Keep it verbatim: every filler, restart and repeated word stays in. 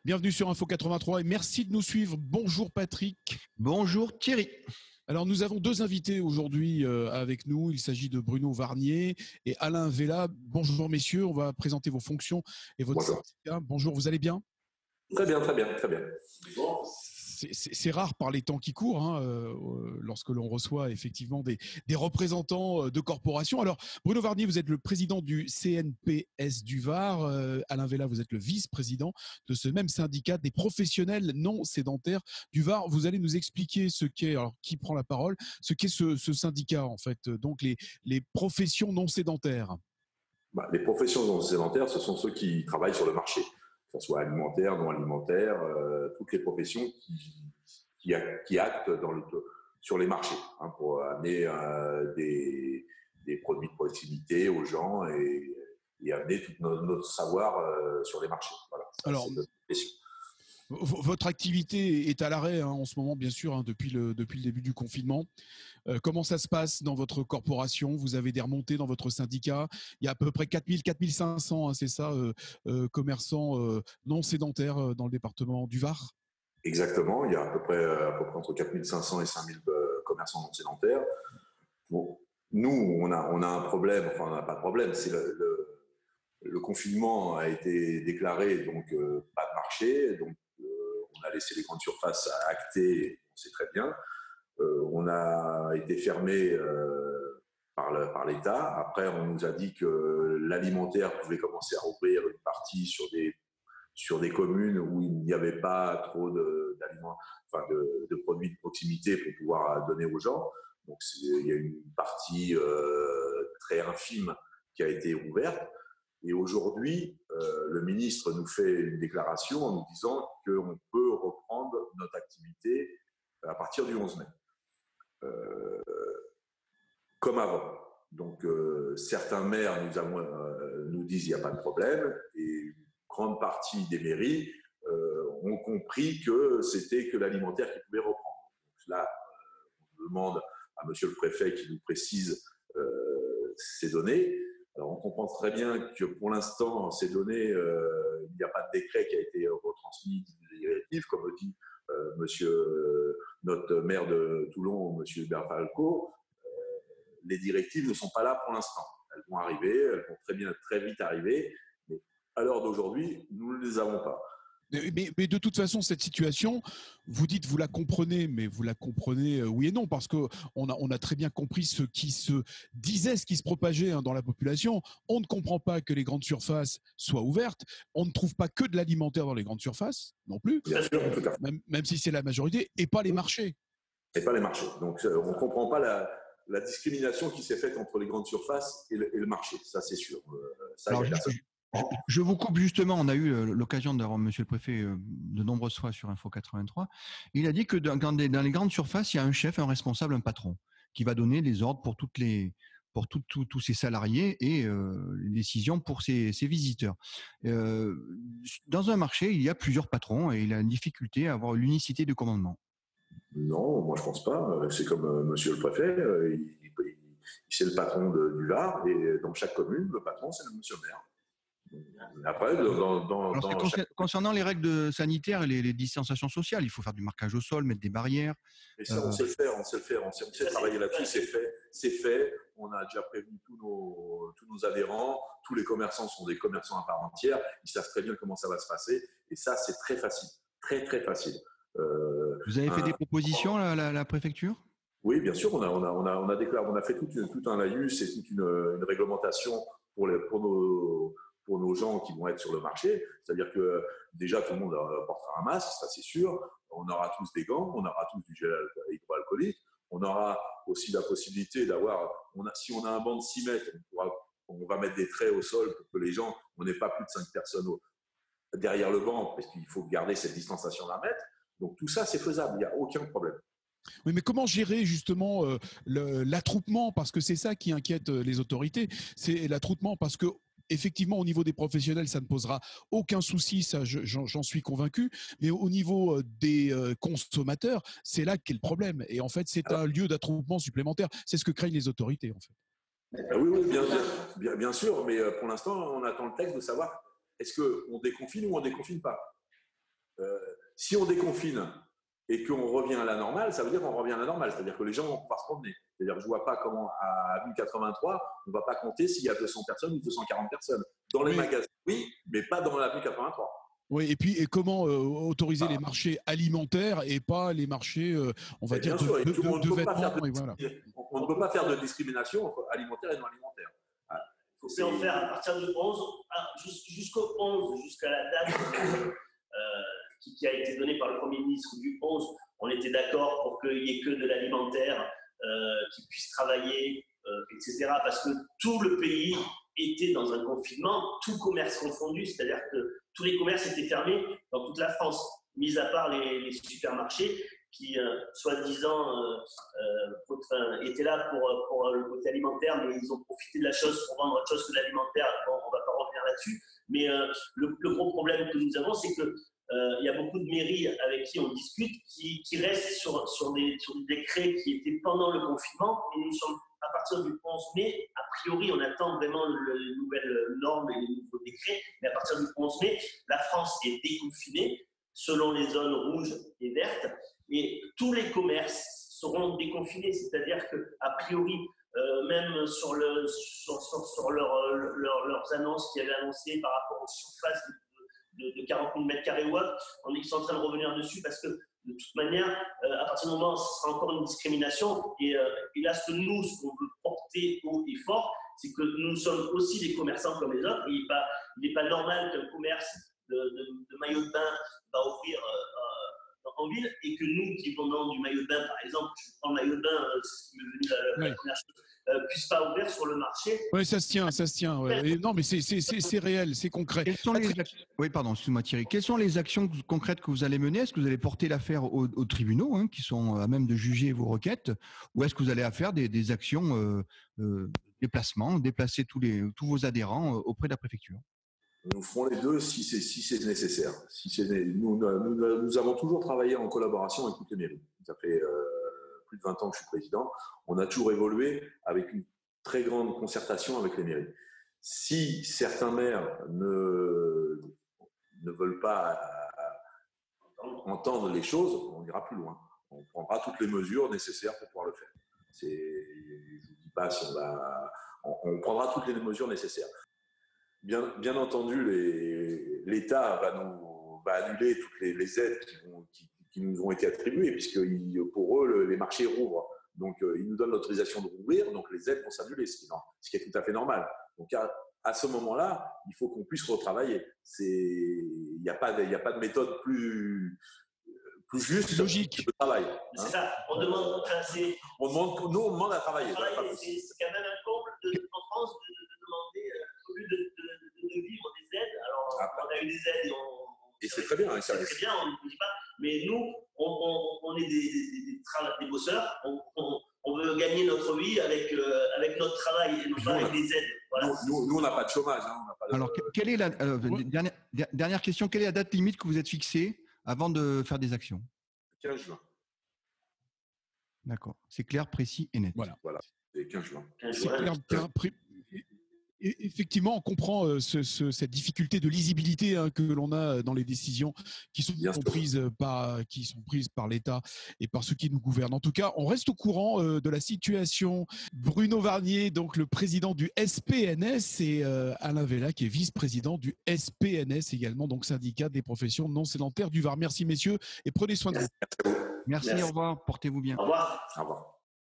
Bienvenue sur Info quatre-vingt-trois et merci de nous suivre. Bonjour Patrick. Bonjour Thierry. Alors nous avons deux invités aujourd'hui euh, avec nous. Il s'agit de Bruno Varnier et Alain Vella. Bonjour messieurs, on va présenter vos fonctions et votre Bonjour. syndicat. Bonjour, vous allez bien? Très bien, très bien, très bien. Bon. C'est rare par les temps qui courent, hein, euh, lorsque l'on reçoit effectivement des, des représentants de corporations. Alors, Bruno Varnier, vous êtes le président du C N P S du Var. Euh, Alain Vella, vous êtes le vice-président de ce même syndicat des professionnels non sédentaires du Var. Vous allez nous expliquer ce qu'est, alors qui prend la parole, ce qu'est ce, ce syndicat en fait, donc les, les professions non sédentaires. Bah, les professions non sédentaires, ce sont ceux qui travaillent sur le marché, que ce soit alimentaire, non alimentaire, euh, toutes les professions qui, qui, qui actent dans le, sur les marchés hein, pour amener euh, des, des produits de proximité aux gens et, et amener tout notre, notre savoir euh, sur les marchés. Voilà, ça, alors, votre activité est à l'arrêt hein, en ce moment, bien sûr, hein, depuis, le, depuis le début du confinement. Euh, comment ça se passe dans votre corporation? Vous avez des remontées dans votre syndicat? Il y a à peu près quatre mille, quatre mille cinq cents, hein, c'est ça, euh, euh, commerçants euh, non sédentaires euh, dans le département du Var? Exactement, il y a à peu près, à peu près entre quatre mille cinq cents et cinq mille euh, commerçants non sédentaires. Bon, nous, on a, on a un problème, enfin on n'a pas de problème, c'est le, le, le confinement a été déclaré, donc euh, pas de marché, donc euh, on a laissé les grandes surfaces acter, on sait très bien. Euh, on a été fermé euh, par, le, par l'État. Après, on nous a dit que l'alimentaire pouvait commencer à rouvrir une partie sur des, sur des communes où il n'y avait pas trop de, d'aliments, enfin de, de produits de proximité pour pouvoir donner aux gens. Donc, c'est, il y a une partie euh, très infime qui a été ouverte. Et aujourd'hui, euh, le ministre nous fait une déclaration en nous disant qu'on peut reprendre notre activité à partir du onze mai. Euh, comme avant. Donc, euh, certains maires nous, avons, euh, nous disent qu'il n'y a pas de problème et une grande partie des mairies euh, ont compris que c'était que l'alimentaire qui pouvait reprendre. Donc là, euh, on demande à monsieur le préfet qui nous précise euh, ces données. Alors, on comprend très bien que pour l'instant, ces données, euh, il n'y a pas de décret qui a été retransmis des directives, comme le dit euh, monsieur, euh, notre maire de Toulon, monsieur Hubert Falco. Euh, les directives ne sont pas là pour l'instant. Elles vont arriver, elles vont très bien, très vite arriver, mais à l'heure d'aujourd'hui, nous ne les avons pas. Mais, mais de toute façon, cette situation, vous dites vous la comprenez, mais vous la comprenez euh, oui et non, parce qu'on a, on a très bien compris ce qui se disait, ce qui se propageait hein, dans la population. On ne comprend pas que les grandes surfaces soient ouvertes. On ne trouve pas que de l'alimentaire dans les grandes surfaces, non plus. Bien sûr, tout à fait. Même, même si c'est la majorité, et pas les marchés. Et pas les marchés. Donc, on ne comprend pas la, la discrimination qui s'est faite entre les grandes surfaces et le, et le marché. Ça, c'est sûr. Euh, ça, Alors, il y a personne. Je, je vous coupe justement, on a eu l'occasion d'avoir monsieur le préfet de nombreuses fois sur Info quatre-vingt-trois. Il a dit que dans, dans les grandes surfaces, il y a un chef, un responsable, un patron qui va donner les ordres pour toutes les pour tout, tout, tous ses salariés et euh, les décisions pour ses, ses visiteurs. Euh, dans un marché, il y a plusieurs patrons et il a une difficulté à avoir l'unicité de commandement. Non, moi je pense pas. C'est comme euh, monsieur le préfet, euh, il, il, il, c'est le patron de, du Var et dans chaque commune, le patron c'est le monsieur le maire. Après, dans, dans, Alors, dans chaque... chaque... Concernant les règles sanitaires et les, les distanciations sociales, il faut faire du marquage au sol, mettre des barrières. Et ça, on euh... sait le faire, on sait le faire, on sait, on sait travailler là-dessus, c'est fait, c'est fait. On a déjà prévenu tous nos, tous nos adhérents, tous les commerçants sont des commerçants à part entière, ils savent très bien comment ça va se passer, et ça, c'est très facile, très très facile. Euh, Vous avez fait un... des propositions à la, la, la préfecture? Oui, bien sûr, on a, on a, on a, on a déclaré, on a fait tout, une, tout un laïus et toute une, une réglementation pour, les, pour nos pour nos gens qui vont être sur le marché. C'est-à-dire que déjà, tout le monde portera un masque, ça c'est sûr. On aura tous des gants, on aura tous du gel hydroalcoolique. On aura aussi la possibilité d'avoir, on a, si on a un banc de six mètres, on, pourra, on va mettre des traits au sol pour que les gens, on n'ait pas plus de cinq personnes au, derrière le banc, parce qu'il faut garder cette distanciation d'un mètre. Donc tout ça, c'est faisable, il n'y a aucun problème. Oui, mais comment gérer justement euh, le, l'attroupement? Parce que c'est ça qui inquiète les autorités, c'est l'attroupement, parce que effectivement, au niveau des professionnels, ça ne posera aucun souci, ça, j'en, j'en suis convaincu. Mais au niveau des consommateurs, c'est là qu'est le problème. Et en fait, c'est Alors, un lieu d'attroupement supplémentaire. C'est ce que craignent les autorités, en fait. Oui, oui, bien, bien, bien sûr. Mais pour l'instant, on attend le texte de savoir est-ce qu'on déconfine ou on ne déconfine pas. Euh, si on déconfine et qu'on revient à la normale, ça veut dire qu'on revient à la normale, c'est-à-dire que les gens vont pouvoir se promener. C'est-à-dire que je ne vois pas comment, à avenue quatre-vingt-trois, on ne va pas compter s'il y a deux cents personnes ou deux cent quarante personnes. Dans les oui. magasins, oui, mais pas dans l'avenue quatre-vingt-trois. Oui, et puis et comment euh, autoriser ah. les marchés alimentaires et pas les marchés, euh, on va et dire, bien de, sûr, de, de, on de ne vêtements. Pas faire de, et voilà. On ne peut pas faire de discrimination entre alimentaire et non alimentaire. Il faut en faire à partir du onze, jusqu'au onze, jusqu'à la date euh, qui, qui a été donnée par le Premier ministre du onze. On était d'accord pour qu'il n'y ait que de l'alimentaire, euh, qui puisse travailler, euh, et cetera. Parce que tout le pays était dans un confinement, tout commerce confondu, c'est-à-dire que tous les commerces étaient fermés dans toute la France, mis à part les, les supermarchés qui, euh, soi-disant, euh, euh, enfin, étaient là pour, pour le côté alimentaire, mais ils ont profité de la chose pour vendre autre chose que l'alimentaire. Bon, on ne va pas revenir là-dessus. Mais euh, le, le gros problème que nous avons, c'est que il euh, y a beaucoup de mairies avec qui on discute qui, qui restent sur, sur, des, sur des décrets qui étaient pendant le confinement. Et nous sommes à partir du onze mai, a priori, on attend vraiment le, les nouvelles normes et les nouveaux décrets. Mais à partir du onze mai, la France est déconfinée selon les zones rouges et vertes. Et tous les commerces seront déconfinés. C'est-à-dire qu'a priori, euh, même sur, le, sur, sur, sur leur, leur, leurs annonces qui avaient annoncées par rapport aux surfaces de de, de quarante mille mètres carrés ou autre, on est en train de revenir dessus parce que de toute manière, euh, à partir du moment où ce sera encore une discrimination, et, euh, et là, ce que nous, ce qu'on veut porter haut et fort, c'est que nous sommes aussi des commerçants comme les autres, et il n'est pas, il est pas normal qu'un commerce de, de, de maillot de bain va ouvrir euh, en ville, et que nous qui vendons du maillot de bain, par exemple, je prends le maillot de bain, euh, c'est ce qui m'est venu la, la, la première chose, Euh, puisse pas ouvrir sur le marché. Oui, ça se tient, ça se tient. Ouais. Et non, mais c'est réel, c'est concret. Quelles sont les ac... Oui, pardon, excuse-moi Thierry. Quelles sont les actions concrètes que vous allez mener? Est-ce que vous allez porter l'affaire aux, aux tribunaux, hein, qui sont à même de juger vos requêtes, ou est-ce que vous allez faire des, des actions euh, euh, déplacement, déplacer tous, les, tous vos adhérents euh, auprès de la préfecture? Nous ferons les deux si c'est si c'est nécessaire. Si c'est nous, nous, nous avons toujours travaillé en collaboration avec toutes les mairies. Ça fait euh, plus de vingt ans que je suis président. On a toujours évolué avec une très grande concertation avec les mairies. Si certains maires ne, ne veulent pas entendre les choses, on ira plus loin. On prendra toutes les mesures nécessaires pour pouvoir le faire. C'est, je ne dis pas si on va... On, on prendra toutes les mesures nécessaires. Bien, bien entendu, l'État va, nous, va annuler toutes les, les aides qui, vont, qui, qui nous ont été attribuées, puisque pour eux, le, les marchés rouvrent. Donc, euh, ils nous donnent l'autorisation de rouvrir, donc les aides vont s'annuler, ce, ce qui est tout à fait normal. Donc, à, à ce moment-là, il faut qu'on puisse retravailler. Il n'y a, a pas de méthode plus, plus juste logique de travail. C'est hein. ça, on demande, on demande, nous, on demande à travailler. C'est quand même un comble de, en France de, de, de demander, euh, au lieu de, de, de, de vivre des aides. Alors, ah, on a eu des aides et on. Et c'est très bien. C'est très bien, on ne dit pas. Mais nous, on, on, on est des, des, des, des, des bosseurs. On, on, on veut gagner notre vie avec, euh, avec notre travail et non pas avec des aides. Voilà. Nous, nous, on n'a pas de chômage. Hein, on pas de... Alors, quelle est la euh, dernière, dernière question, quelle est la date limite que vous êtes fixée avant de faire des actions? quinze juin. D'accord. C'est clair, précis et net. Voilà. Voilà. C'est quinze juin. C'est clair, clair pré... Effectivement, on comprend euh, ce, ce, cette difficulté de lisibilité hein, que l'on a dans les décisions qui sont prises par, qui sont prises par l'État et par ceux qui nous gouvernent. En tout cas, on reste au courant euh, de la situation. Bruno Varnier, donc le président du S P N S, et euh, Alain Vella, qui est vice-président du S P N S également, donc syndicat des professions non sédentaires du Var. Merci messieurs et prenez soin de vous. Merci, Merci. Au revoir. Portez-vous bien. Au revoir. Au revoir.